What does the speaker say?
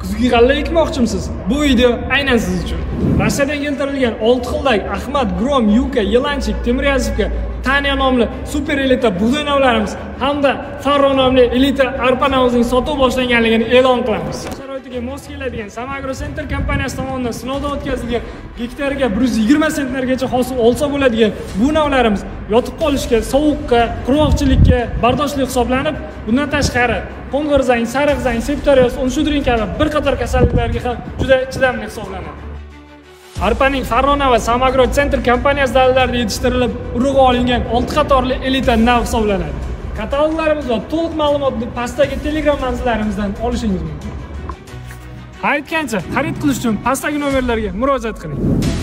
Kuzgi g'alla ekmoqchimisiz? Bu video aynan siz uchun. Rossiyadan keltirilgan 6 xildagi Akhmat, Grom, Yuka, Elanchik, Timiryazevka, Tanya nomli super Elita bug'doy navlarimiz hamda Farro nomli Elita arpa navining sotuv boshlanganligini e'lon qilamiz. Sharoitiga mos keladigan AGRO Center kompaniyasi tomonidan sinovdan o'tkazilgan gektariga 120 sentnergacha hosil olsa bo'ladigan bu navlarimiz yotib qolishga, sovuqqa, qurg'oqchilikka bardoshli hisoblanib, bundan tashqari qo'ng'irzang, sariqzang, septoriyoz, unshudring kabi bir qator kasalliklarga ham juda chidamli hisoblanadi. Arpaning Farro va AGRO Center kompaniyasi dalillarida yetishtirilib, urug'i olingan 6 qatorli Elita nav hisoblanadi. Kataloglarimiz va to'liq ma'lumotni pastdagi Telegram manzillarimizdan olishingiz mumkin. Aytgancha, xarid qilish uchun pastdagi nomerlarga murojaat qiling.